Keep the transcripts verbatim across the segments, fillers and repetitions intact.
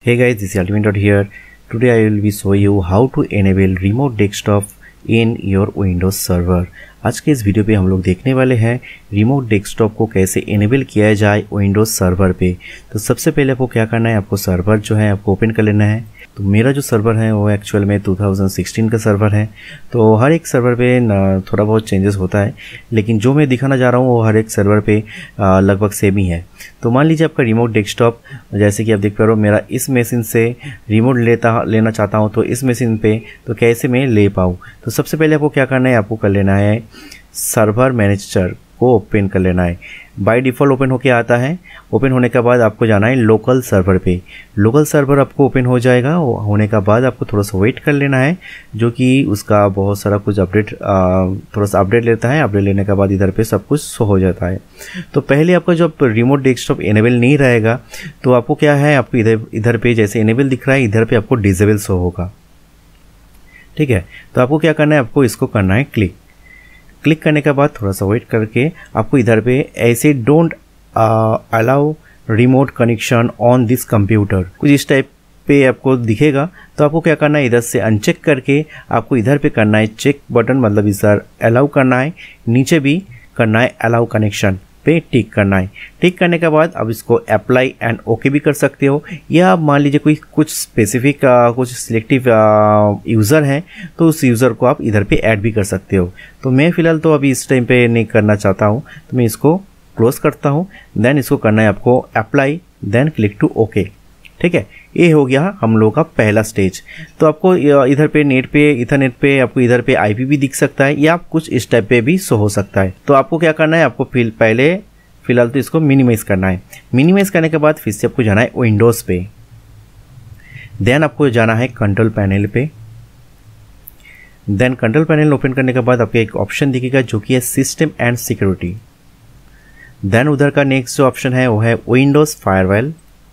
Hey guys, this is Ultimate here. Today I will be show you how to enable remote desktop in your Windows server. आज के इस video पे हम लोग देखने वाले हैं रिमोट डेस्कटॉप को कैसे इनेबल किया जाए विंडोज सर्वर पे। तो सबसे पहले आपको क्या करना है, आपको सर्वर जो है आपको ओपन कर लेना है। तो मेरा जो सर्वर है वो एक्चुअल में दो हज़ार सोलह का सर्वर है। तो हर एक सर्वर पे थोड़ा बहुत चेंजेस होता है, लेकिन जो मैं दिखाना जा रहा हूँ वो हर एक सर्वर पे लगभग सेम ही है। तो मान लीजिए आपका रिमोट डेस्कटॉप, जैसे कि आप देख पा रहे हो मेरा इस मशीन से रिमोट लेता लेना चाहता हूँ, तो इस मशीन पे तो कैसे मैं ले पाऊँ। तो सबसे पहले आपको क्या करना है, आपको कर लेना है सर्वर मैनेजर को ओपन कर लेना है। बाय डिफ़ॉल्ट ओपन होके आता है। ओपन होने के बाद आपको जाना है लोकल सर्वर पे। लोकल सर्वर आपको ओपन हो जाएगा। होने का बाद आपको थोड़ा सा वेट कर लेना है, जो कि उसका बहुत सारा कुछ अपडेट थोड़ा सा अपडेट लेता है। अपडेट लेने के बाद इधर पे सब कुछ शो हो जाता है। तो पहले आपका जब रिमोट डेस्कटॉप इनेबल नहीं रहेगा तो आपको क्या है, आपको इधर इधर पे जैसे इनेबल दिख रहा है इधर पे आपको डिसेबल शो होगा। ठीक है, तो आपको क्या करना है, आपको इसको करना है क्लिक। क्लिक करने के बाद थोड़ा सा वेट करके आपको इधर पे ऐसे don't allow remote connection on this computer कुछ इस टाइप पे आपको दिखेगा। तो आपको क्या करना है, इधर से अनचेक करके आपको इधर पे करना है चेक बटन, मतलब इधर अलाउ करना है। नीचे भी करना है अलाउ कनेक्शन पे टिक करना है। टिक करने के बाद अब इसको अप्लाई एंड ओके भी कर सकते हो, या आप मान लीजिए कोई कुछ स्पेसिफिक कुछ सिलेक्टिव यूज़र है तो उस यूज़र को आप इधर पे ऐड भी कर सकते हो। तो मैं फ़िलहाल तो अभी इस टाइम पे नहीं करना चाहता हूँ, तो मैं इसको क्लोज करता हूँ। देन इसको करना है आपको apply, then click to okay. ठीक है, ये हो गया हम लोगों का पहला स्टेज। तो आपको इधर पे नेट पे इथरनेट पे आपको इधर पे आईपी भी दिख सकता है, या कुछ इस टाइप पे भी शो हो सकता है। तो आपको क्या करना है, आपको फिल पहले फिलहाल तो इसको मिनिमाइज करना है। मिनिमाइज करने के बाद फिर से आपको जाना है विंडोज़ पे। देन आपको जाना है कंट्रोल पैनल पे। देन कंट्रोल पैनल ओपन करने के बाद आपको एक ऑप्शन दिखेगा जो कि है सिस्टम एंड सिक्योरिटी। देन उधर का नेक्स्ट जो ऑप्शन है वो है विंडोज़ फायरवॉल।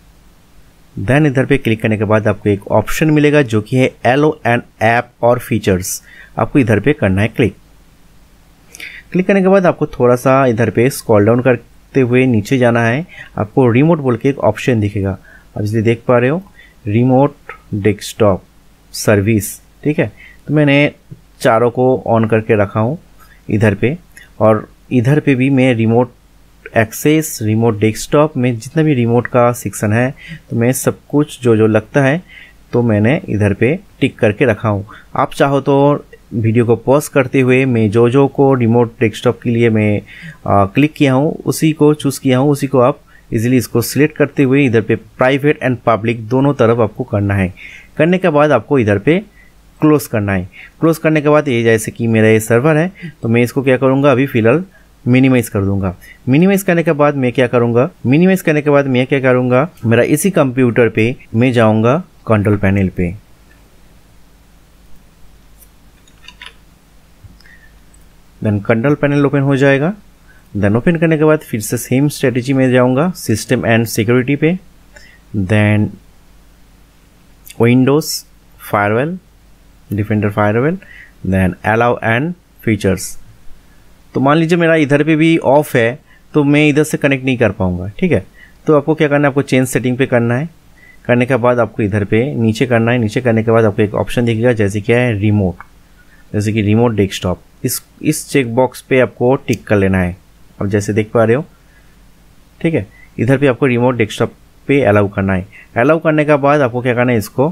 देन इधर पे क्लिक करने के बाद आपको एक ऑप्शन मिलेगा जो कि है एलो एंड ऐप और फीचर्स। आपको इधर पे करना है क्लिक। क्लिक करने के बाद आपको थोड़ा सा इधर पे स्क्रॉल डाउन करते हुए नीचे जाना है। आपको रिमोट बोल के एक ऑप्शन दिखेगा, आप इसलिए देख पा रहे हो रिमोट डेस्कटॉप सर्विस। ठीक है, तो मैंने चारों को ऑन करके रखा हूँ इधर पे, और इधर पे भी मैं रिमोट एक्सेस रिमोट डेस्कटॉप में जितना भी रिमोट का सेक्शन है तो मैं सब कुछ जो जो लगता है तो मैंने इधर पे टिक करके रखा हूँ। आप चाहो तो वीडियो को पॉज करते हुए मैं जो जो को रिमोट डेस्कटॉप के लिए मैं आ, क्लिक किया हूँ उसी को चूज़ किया हूँ, उसी को आप इजीली इसको सिलेक्ट करते हुए इधर पे प्राइवेट एंड पब्लिक दोनों तरफ आपको करना है। करने के बाद आपको इधर पे क्लोज करना है। क्लोज करने के बाद ये जैसे कि मेरा ये सर्वर है तो मैं इसको क्या करूँगा, अभी फ़िलहाल मिनिमाइज़ कर दूंगा। मिनिमाइज़ करने के बाद मैं क्या करूंगा, मिनिमाइज़ करने के बाद मैं क्या करूंगा, मेरा इसी कंप्यूटर पे मैं जाऊंगा कंट्रोल पैनल पे। देन कंट्रोल पैनल ओपन हो जाएगा। देन ओपन करने के बाद फिर से सेम स्ट्रेटेजी में जाऊंगा सिस्टम एंड सिक्योरिटी पे। Then Windows firewall, defender firewall, then allow and features. तो मान लीजिए मेरा इधर पे भी ऑफ है तो मैं इधर से कनेक्ट नहीं कर पाऊंगा। ठीक है, तो आपको क्या करना है, आपको चेंज सेटिंग पे करना है। करने के बाद आपको इधर पे नीचे करना है। नीचे करने के बाद आपको एक ऑप्शन दिखेगा जैसे क्या है रिमोट, जैसे कि रिमोट डेस्कटॉप। इस इस चेक बॉक्स पे आपको टिक कर लेना है। अब जैसे देख पा रहे हो, ठीक है, इधर पे आपको रिमोट डेस्कटॉप पे अलाउ करना है। अलाउ करने के बाद आपको क्या करना है, इसको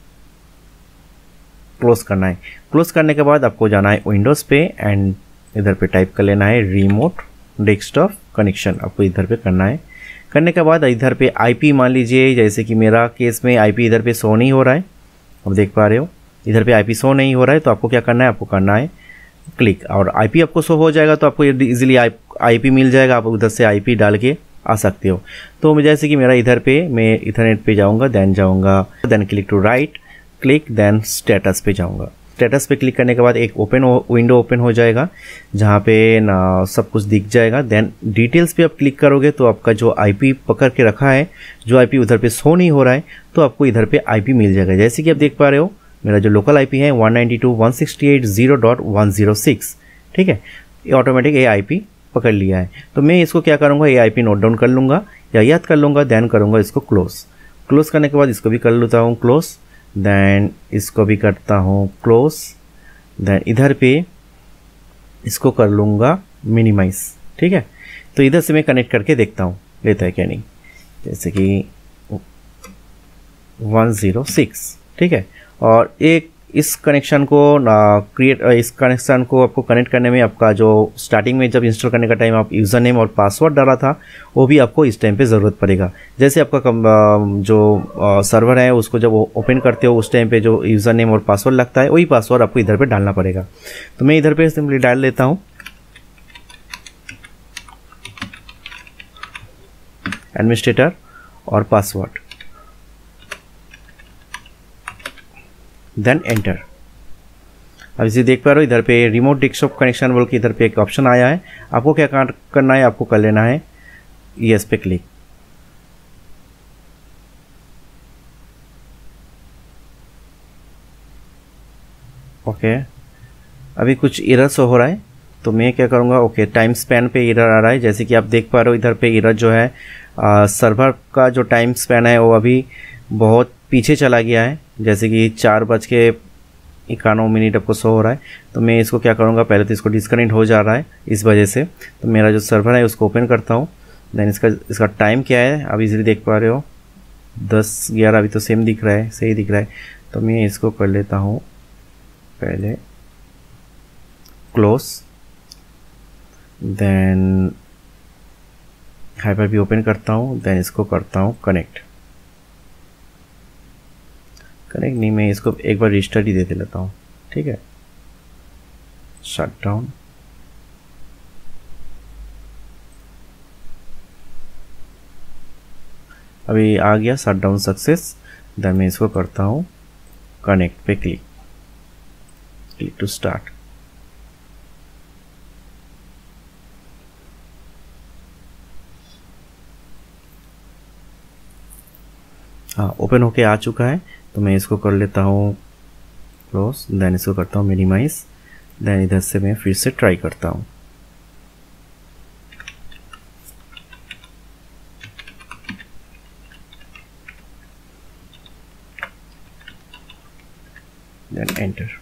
क्लोज करना है। क्लोज करने के बाद आपको जाना है विंडोज़ पे एंड इधर पे टाइप कर लेना है रिमोट डेस्कटॉप कनेक्शन। आपको इधर पे करना है। करने के बाद इधर पे आईपी, मान लीजिए जैसे कि मेरा केस में आईपी इधर पे शो नहीं हो रहा है, अब देख पा रहे हो इधर पे आईपी शो नहीं हो रहा है, तो आपको क्या करना है, आपको करना है क्लिक, और आईपी आपको शो हो जाएगा तो आपको इजीली आईपी मिल जाएगा। आप उधर से आईपी डाल के आ सकते हो। तो जैसे कि मेरा इधर पे मैं इथरनेट पे जाऊँगा, देन जाऊँगा then click to right, click then status पे जाऊँगा। स्टेटस पे क्लिक करने के बाद एक ओपन विंडो ओपन हो जाएगा जहाँ पे ना सब कुछ दिख जाएगा। देन डिटेल्स पे आप क्लिक करोगे तो आपका जो आईपी पकड़ के रखा है, जो आईपी उधर पे शो नहीं हो रहा है, तो आपको इधर पे आईपी मिल जाएगा। जैसे कि आप देख पा रहे हो मेरा जो लोकल आईपी है one ninety two dot one sixty eight dot zero dot one zero six. ठीक है, ये ऑटोमेटिक ये आईपी पकड़ लिया है। तो मैं इसको क्या करूँगा, ये आईपी नोट डाउन कर लूँगा या याद कर लूँगा, देन करूँगा इसको क्लोज। क्लोज करने के बाद इसको भी कर लेता हूँ क्लोज, देन इसको भी करता हूँ क्लोज, देन इधर पे इसको कर लूँगा मिनिमाइज। ठीक है, तो इधर से मैं कनेक्ट करके देखता हूँ लेता है क्या नहीं, जैसे कि वन ज़ीरो सिक्स। ठीक है, और एक इस कनेक्शन को क्रिएट इस कनेक्शन को आपको कनेक्ट करने में आपका जो स्टार्टिंग में जब इंस्टॉल करने का टाइम आप यूज़र नेम और पासवर्ड डाला था वो भी आपको इस टाइम पे ज़रूरत पड़ेगा। जैसे आपका जो सर्वर है उसको जब ओपन करते हो उस टाइम पे जो यूज़र नेम और पासवर्ड लगता है वही पासवर्ड आपको इधर पे डालना पड़ेगा। तो मैं इधर पे सिंपली डाल लेता हूँ एडमिनिस्ट्रेटर और पासवर्ड, देन एंटर। अब इसे देख पा रहे हो इधर पे रिमोट डेस्कटॉप कनेक्शन बोल के इधर पे एक ऑप्शन आया है। आपको क्या करना है, आपको कर लेना है यस पे क्लिक। ओके, अभी कुछ एरर शो हो रहा है तो मैं क्या करूँगा, ओके टाइम स्पैन पे एरर आ रहा है। जैसे कि आप देख पा रहे हो इधर पे एरर जो है सर्वर का जो टाइम स्पैन है वो अभी बहुत पीछे चला गया है, जैसे कि चार बज के इक्यानवे मिनट आपको शो हो रहा है। तो मैं इसको क्या करूँगा, पहले तो इसको डिस्कनेक्ट हो जा रहा है इस वजह से, तो मेरा जो सर्वर है उसको ओपन करता हूँ। देन इसका इसका टाइम क्या है आप इजीली देख पा रहे हो दस ग्यारह, अभी तो सेम दिख रहा है, सही दिख रहा है। तो मैं इसको कर लेता हूँ पहले क्लोज, देन हाइपर भी ओपन करता हूँ, देन इसको करता हूँ कनेक्ट। कनेक्ट नहीं, मैं इसको एक बार रिस्टार्ट ही दे दे लेता हूँ। ठीक है, शट डाउन, अभी आ गया शट डाउन सक्सेस। देन मैं इसको करता हूँ कनेक्ट पे क्लिक, क्लिक टू स्टार्ट। हाँ, ओपन होके आ चुका है। तो मैं इसको कर लेता हूँ क्लोज, देन इसको करता हूँ मिनिमाइज, देन इधर से मैं फिर से ट्राई करता हूँ। Then enter.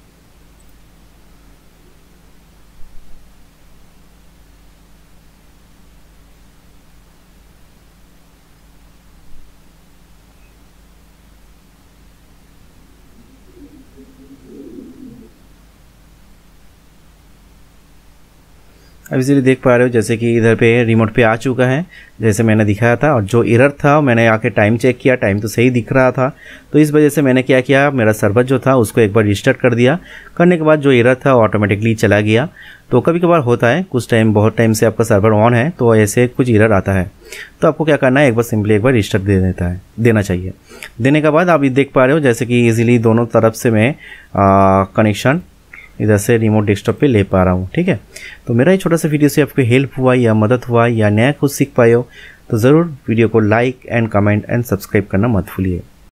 अब इसीलिए देख पा रहे हो जैसे कि इधर पे रिमोट पे आ चुका है जैसे मैंने दिखाया था, और जो एरर था मैंने आके टाइम चेक किया, टाइम तो सही दिख रहा था। तो इस वजह से मैंने क्या किया, मेरा सर्वर जो था उसको एक बार रिस्टार्ट कर दिया। करने के बाद जो एरर था ऑटोमेटिकली चला गया। तो कभी कभार होता है, कुछ टाइम बहुत टाइम से आपका सर्वर ऑन है तो ऐसे कुछ एरर आता है। तो आपको क्या करना है, एक बार सिंपली एक बार रिस्टार्ट दे देता है देना चाहिए। देने के बाद आप ये देख पा रहे हो जैसे कि ईजिली दोनों तरफ से मैं कनेक्शन इधर से रिमोट डेस्कटॉप पे ले पा रहा हूँ। ठीक है, तो मेरा ये छोटा सा वीडियो से आपको हेल्प हुआ या मदद हुआ या नया कुछ सीख पाए हो तो ज़रूर वीडियो को like and comment and subscribe करना मत भूलिए।